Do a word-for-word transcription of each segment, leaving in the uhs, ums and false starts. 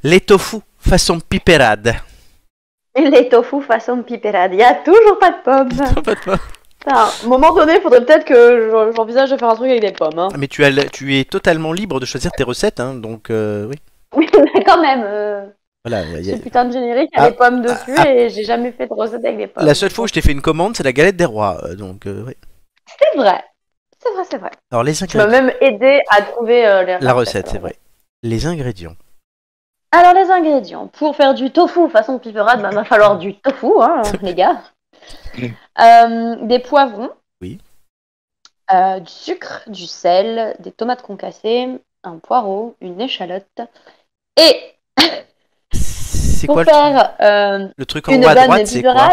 Les tofu façon pipérade. Les tofu façon pipérade. Il n'y a toujours pas de pommes. Pas de pommes. À un moment donné, il faudrait peut-être que j'envisage de faire un truc avec des pommes. Hein. Mais tu, as, tu es totalement libre de choisir tes recettes, hein, donc euh, oui. Oui, mais quand même. Euh... Voilà, y a... Ce putain de générique, il y a ah, des pommes dessus ah, et j'ai jamais fait de recette avec des pommes. La seule fois où je t'ai fait une commande, c'est la galette des rois, euh, donc euh, oui. C'est vrai. C'est vrai, c'est vrai. Alors les Tu ingrédients. m'as même aidé à trouver euh, les La recette, c'est vrai. Les ingrédients. Alors les ingrédients. Pour faire du tofu façon piperade, il bah, va falloir du tofu, hein, les gars. Euh, des poivrons. Oui. Euh, du sucre, du sel, des tomates concassées, un poireau, une échalote. Et c'est pour quoi faire le, euh, le truc en une haut à bonne droite, c'est quoi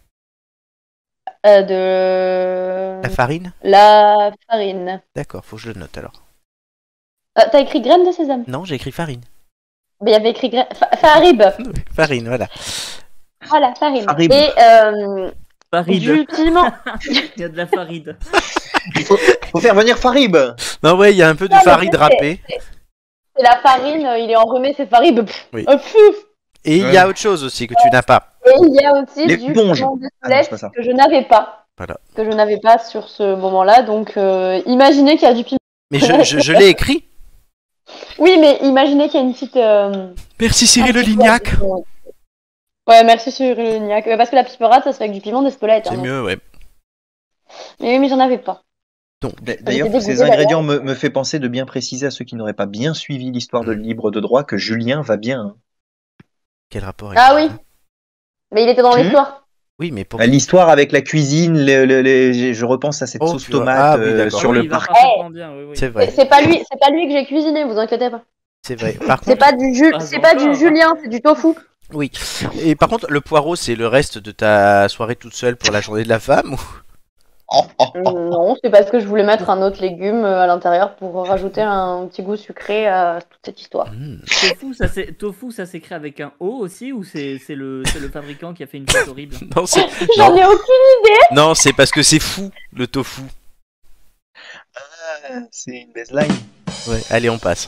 euh, de La farine. La farine. D'accord, faut que je le note alors. Euh, T'as écrit graines de sésame? Non, j'ai écrit farine. Mais il y avait écrit graines. Fa farib. Farine, voilà. Voilà, farine. Farib. Et euh, Faride. du piment. Il y a de la faride. Il faut, faut faire venir Farib. Non, ouais, il y a un peu de Non, farine râpée. C'est la farine, il est enrhumé, c'est farib. Oui. Oh, Et il ouais. y a autre chose aussi que tu n'as pas. Et il y a aussi Les du ponges. piment de Ah non, Celeste c'est pas ça. que je n'avais pas. Voilà. Que je n'avais pas sur ce moment-là. Donc, euh, imaginez qu'il y a du piment. Mais je, je, je l'ai écrit. Oui, mais imaginez qu'il y a une petite. Euh... Merci Cyril Le Lignac. Ouais, merci Cyril Le Lignac. Parce que la piperade, ça se fait avec du piment d'Espelette. C'est hein, mieux, ouais. Mais oui, mais j'en avais pas. D'ailleurs, tous ces ingrédients me, me fait penser de bien préciser à ceux qui n'auraient pas bien suivi l'histoire de Libre de droit que Julien va bien. Hein. Quel rapport avec Ah oui. Mais il était dans mmh. l'histoire. Oui, mais pour... L'histoire avec la cuisine, les, les, les, je repense à cette oh, sauce tomate ah, oui, euh, sur oui, le parc. Hey, oui, oui. C'est vrai. C'est pas lui, c'est pas lui que j'ai cuisiné, vous inquiétez pas. C'est vrai. Par contre, c'est pas du jus, c'est pas du Julien, c'est du tofu. Oui. Et par contre, le poireau, c'est le reste de ta soirée toute seule pour la journée de la femme ou... Oh, oh, oh. Non, c'est parce que je voulais mettre un autre légume à l'intérieur pour rajouter un petit goût sucré à toute cette histoire. Mmh. Tofu, ça tofu, ça s'écrit avec un O aussi ou c'est le, le fabricant qui a fait une faute horrible? Non, j'en ai aucune idée. Non, c'est parce que c'est fou le tofu. Ah, c'est une baseline. Ouais, allez, on passe.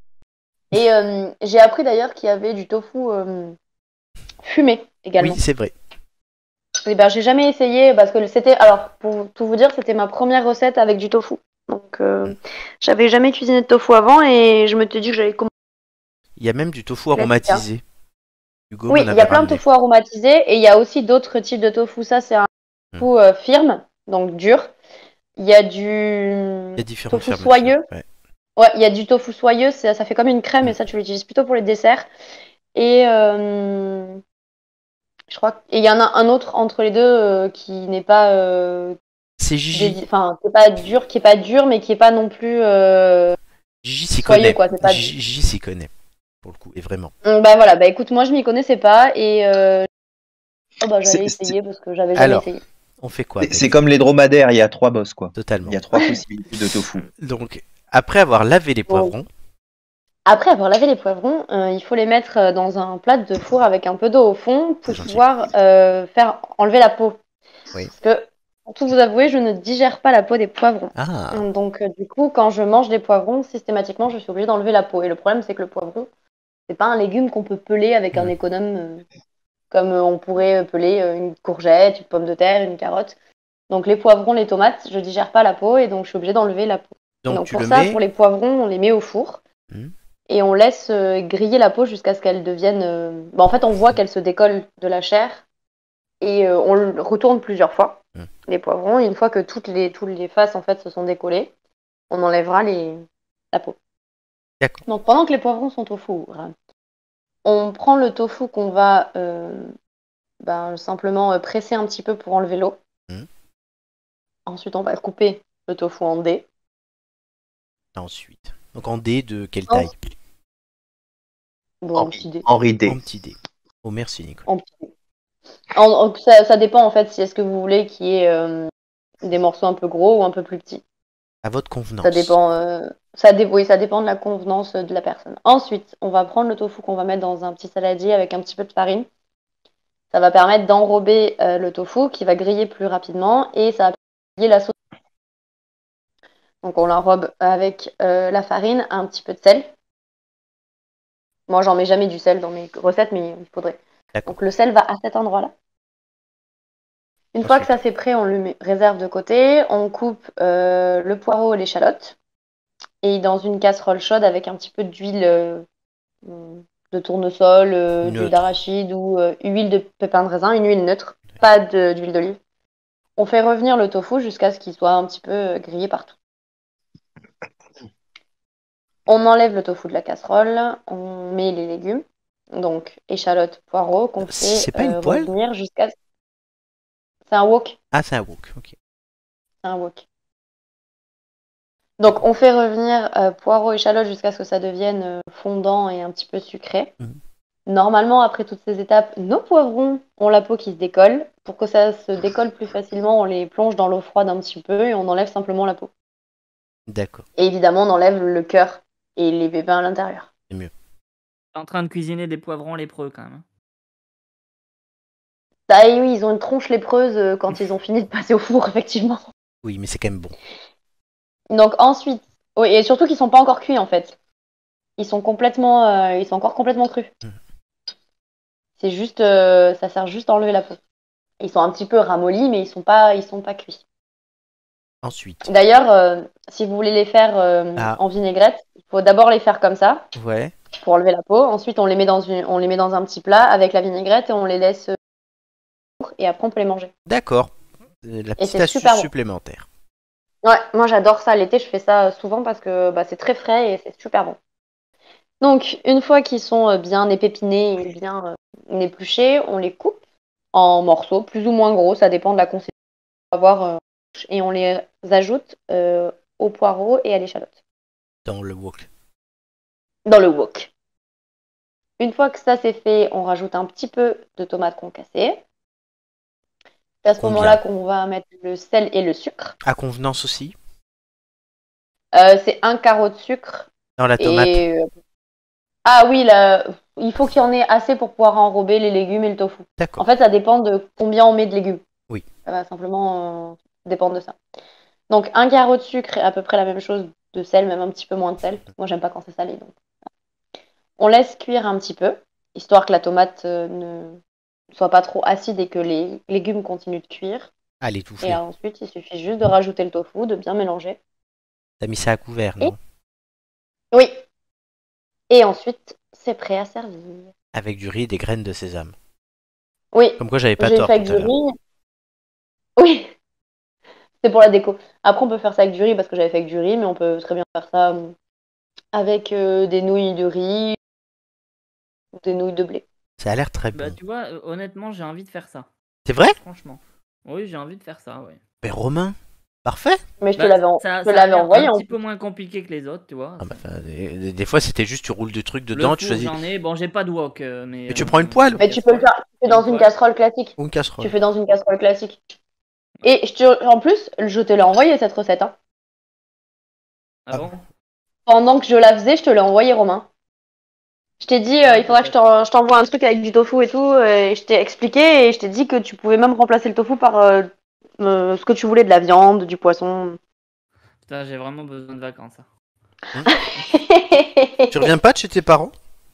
Et euh, j'ai appris d'ailleurs qu'il y avait du tofu euh, fumé également. Oui, c'est vrai. Eh ben, j'ai jamais essayé parce que c'était, alors pour tout vous dire, c'était ma première recette avec du tofu. Donc euh, j'avais jamais cuisiné de tofu avant et je me suis dit que j'allais commencer. Il y a même du tofu aromatisé. Hugo, oui, il y a plein de tofu aromatisés et il y a aussi d'autres types de tofu. Ça, c'est un tofu mmh. euh, firme, donc dur. Il y a du il y a tofu soyeux. Ouais. ouais, il y a du tofu soyeux, ça, ça fait comme une crème mmh. et ça, tu l'utilises plutôt pour les desserts. Et euh, je crois qu'il y en a un autre entre les deux euh, qui n'est pas. Euh, c'est Gigi. Enfin, c'est pas dur, qui est pas dur, mais qui est pas non plus. Euh, Gigi s'y connaît. Quoi, pas Gigi s'y connaît. Pour le coup, et vraiment. Bah voilà, bah écoute, moi je m'y connaissais pas et euh... oh, bah j'allais essayer parce que j'avais jamais Alors, essayé. On fait quoi? C'est comme les dromadaires, il y a trois boss quoi. Totalement. Il y a trois possibilités de tofu. Donc, après avoir lavé les poivrons. Bon. Après avoir lavé les poivrons, euh, il faut les mettre dans un plat de four avec un peu d'eau au fond pour pouvoir euh, faire enlever la peau. Oui. Parce que, pour tout vous avouer, je ne digère pas la peau des poivrons. Ah. Donc, euh, du coup, quand je mange des poivrons, systématiquement, je suis obligée d'enlever la peau. Et le problème, c'est que le poivron, c'est pas un légume qu'on peut peler avec mmh. un économe, euh, comme euh, on pourrait peler euh, une courgette, une pomme de terre, une carotte. Donc, les poivrons, les tomates, je digère pas la peau et donc je suis obligée d'enlever la peau. Donc, donc tu pour le ça, mets... pour les poivrons, on les met au four. Mmh. Et on laisse euh, griller la peau jusqu'à ce qu'elle devienne... Euh... Bah, en fait, on voit qu'elle se décolle de la chair et euh, on le retourne plusieurs fois, mmh. les poivrons. Et une fois que toutes les, toutes les faces en fait, se sont décollées, on enlèvera les... la peau. Donc, pendant que les poivrons sont au four, on prend le tofu qu'on va euh, ben, simplement euh, presser un petit peu pour enlever l'eau. Mmh. Ensuite, on va couper le tofu en dés. Ensuite... Donc en dés de quelle taille? Bon, en petit dé. En dé. En petit dé. Oh merci Nicolas. En petit dé. En, en, ça, ça dépend en fait si est-ce que vous voulez qu'il y ait euh, des morceaux un peu gros ou un peu plus petits. À votre convenance. Ça dépend, euh, ça, dé oui, ça dépend de la convenance de la personne. Ensuite, on va prendre le tofu qu'on va mettre dans un petit saladier avec un petit peu de farine. Ça va permettre d'enrober euh, le tofu qui va griller plus rapidement et ça va griller la sauce. Donc on l'enrobe avec euh, la farine, un petit peu de sel. Moi, j'en mets jamais du sel dans mes recettes, mais il faudrait. Donc le sel va à cet endroit-là. Une Ensuite. fois que ça c'est prêt, on le met, réserve de côté. On coupe euh, le poireau et l'échalote. Et dans une casserole chaude avec un petit peu d'huile euh, de tournesol, euh, d'huile d'arachide ou euh, huile de pépins de raisin, une huile neutre, pas de, d'huile d'olive. On fait revenir le tofu jusqu'à ce qu'il soit un petit peu grillé partout. On enlève le tofu de la casserole, on met les légumes, donc échalote, poireau, qu'on fait c'est pas une euh, poêle revenir jusqu'à... C'est un wok. Ah, c'est un wok, ok. C'est un wok. Donc on fait revenir euh, poireau, échalote jusqu'à ce que ça devienne euh, fondant et un petit peu sucré. Mmh. Normalement, après toutes ces étapes, nos poivrons ont la peau qui se décolle. Pour que ça se décolle plus facilement, on les plonge dans l'eau froide un petit peu et on enlève simplement la peau. D'accord. Et évidemment, on enlève le cœur et les pépins à l'intérieur. C'est mieux. T'es en train de cuisiner des poivrons lépreux quand même. Ah oui, ils ont une tronche lépreuse quand ils ont fini de passer au four, effectivement. Oui, mais c'est quand même bon. Donc ensuite, oui, et surtout qu'ils sont pas encore cuits en fait. Ils sont complètement, euh, ils sont encore complètement crus. Mmh. C'est juste, euh, ça sert juste à enlever la peau. Ils sont un petit peu ramollis, mais ils sont pas, ils sont pas cuits. Ensuite. D'ailleurs, euh, si vous voulez les faire euh, ah. en vinaigrette, il faut d'abord les faire comme ça. Ouais. Pour enlever la peau. Ensuite, on les met dans une, on les met dans un petit plat avec la vinaigrette et on les laisse. Et après, on peut les manger. D'accord. La petite astuce bon. supplémentaire. Ouais, moi j'adore ça. L'été, je fais ça souvent parce que bah, c'est très frais et c'est super bon. Donc, une fois qu'ils sont bien épépinés et bien euh, épluchés, on les coupe en morceaux, plus ou moins gros, ça dépend de la consistance qu'on va avoir. Euh, et on les ajoute euh, au poireau et à l'échalote. Dans le wok. Dans le wok. Une fois que ça c'est fait, on rajoute un petit peu de tomates concassées. C'est à ce Combien moment-là qu'on va mettre le sel et le sucre. À convenance aussi. Euh, c'est un carreau de sucre. Dans la tomate. Et... Ah oui, là, il faut qu'il y en ait assez pour pouvoir enrober les légumes et le tofu. D'accord. En fait, ça dépend de combien on met de légumes. Oui. Ça va simplement euh, dépendre de ça. Donc, un carreau de sucre et à peu près la même chose de sel, même un petit peu moins de sel. Moi, j'aime pas quand c'est salé. Donc. On laisse cuire un petit peu, histoire que la tomate euh, ne soit pas trop acide et que les légumes continuent de cuire. Ah, l'étouffer. Et ensuite, il suffit juste de rajouter le tofu, de bien mélanger. T'as mis ça à couvert, non ? Et... Oui. Et ensuite, c'est prêt à servir. Avec du riz et des graines de sésame. Oui. Comme quoi, j'avais pas J'ai tort fait avec tout à du riz. Oui. C'est pour la déco. Après, on peut faire ça avec du riz parce que j'avais fait avec du riz, mais on peut très bien faire ça avec euh, des nouilles de riz ou des nouilles de blé. Ça a l'air très bon. Bah, tu vois, euh, honnêtement, j'ai envie de faire ça. C'est vrai ? Franchement. Oui, j'ai envie de faire ça, ouais. Mais Romain, parfait. Mais je te bah, l'avais, en... ça, je l'avais envoyé. un en... petit peu moins compliqué que les autres, tu vois. Ah bah, des, des fois, c'était juste tu roules du truc dedans, le tu four, choisis. J'en ai, bon, j'ai pas de wok, euh, mais. Mais tu euh, prends une poêle. Mais tu peux le faire. Tu fais dans une, une casserole classique. Ou une casserole. Tu fais dans une casserole classique. Et je te... en plus, je te l'ai envoyé cette recette. Hein. Ah bon ? Pendant que je la faisais, je te l'ai envoyé, Romain. Je t'ai dit, euh, il faudra que je, t'en... je t'envoie un truc avec du tofu et tout. Et je t'ai expliqué et je t'ai dit que tu pouvais même remplacer le tofu par euh, euh, ce que tu voulais, de la viande, du poisson. Putain, j'ai vraiment besoin de vacances. Hein. Tu reviens pas de chez tes parents ?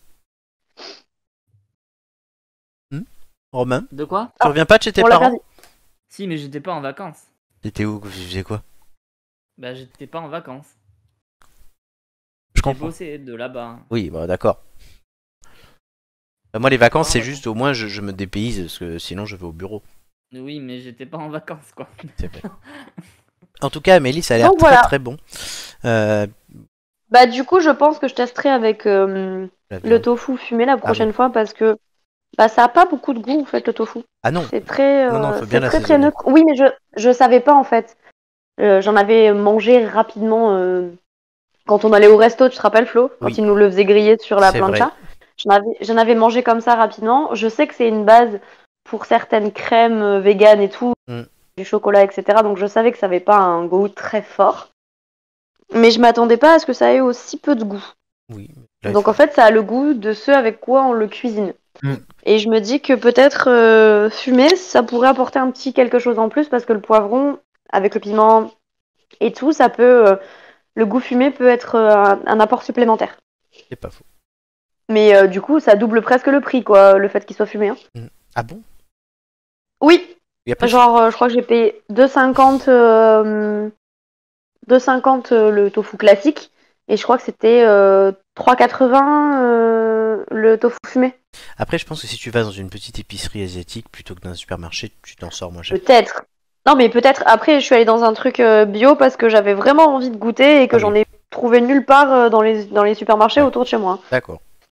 hmm Romain ? De quoi ? Tu reviens pas de chez tes On parents ? Si, mais j'étais pas en vacances. T'étais où ? Tu faisais quoi ? Bah, j'étais pas en vacances. Je comprends. J'ai bossé de là-bas. Oui, bah d'accord. Bah, moi, les vacances, Ah, c'est ouais. juste au moins je, je me dépayse parce que sinon je vais au bureau. Oui, mais j'étais pas en vacances, quoi. C'est vrai. En tout cas, Amélie, ça a l'air Donc, très voilà. très bon. Euh... Bah du coup, je pense que je testerai avec euh, le tofu fumé la prochaine ah, fois parce que bah ça a pas beaucoup de goût en fait le tofu. Ah non. C'est très, euh, non, non, faut bien c'est très très neutre. Oui, mais je je savais pas en fait. Euh, j'en avais mangé rapidement euh, quand on allait au resto. Tu te rappelles Flo, quand oui. ils nous le faisaient griller sur la c'est plancha. J'en avais j'en avais mangé comme ça rapidement. Je sais que c'est une base pour certaines crèmes euh, véganes et tout, mm. du chocolat, et cetera. Donc je savais que ça avait pas un goût très fort. Mais je m'attendais pas à ce que ça ait aussi peu de goût. Oui. Donc en fait, ça a le goût de ce avec quoi on le cuisine. Mm. Et je me dis que peut-être euh, fumé, ça pourrait apporter un petit quelque chose en plus parce que le poivron, avec le piment et tout, ça peut, euh, le goût fumé peut être euh, un, un apport supplémentaire. C'est pas faux. Mais euh, du coup, ça double presque le prix, quoi, le fait qu'il soit fumé. Hein. Ah bon? Oui. Genre, euh, je crois que j'ai payé deux cinquante euh, deux cinquante euh, le tofu classique. Et je crois que c'était euh, trois quatre-vingts euh, le tofu fumé. Après, je pense que si tu vas dans une petite épicerie asiatique plutôt que dans un supermarché, tu t'en sors moins cher. Peut-être. Non, mais peut-être. Après, je suis allée dans un truc euh, bio parce que j'avais vraiment envie de goûter et que ah, j'en oui. ai trouvé nulle part euh, dans, les, dans les supermarchés ouais. autour de chez moi. D'accord.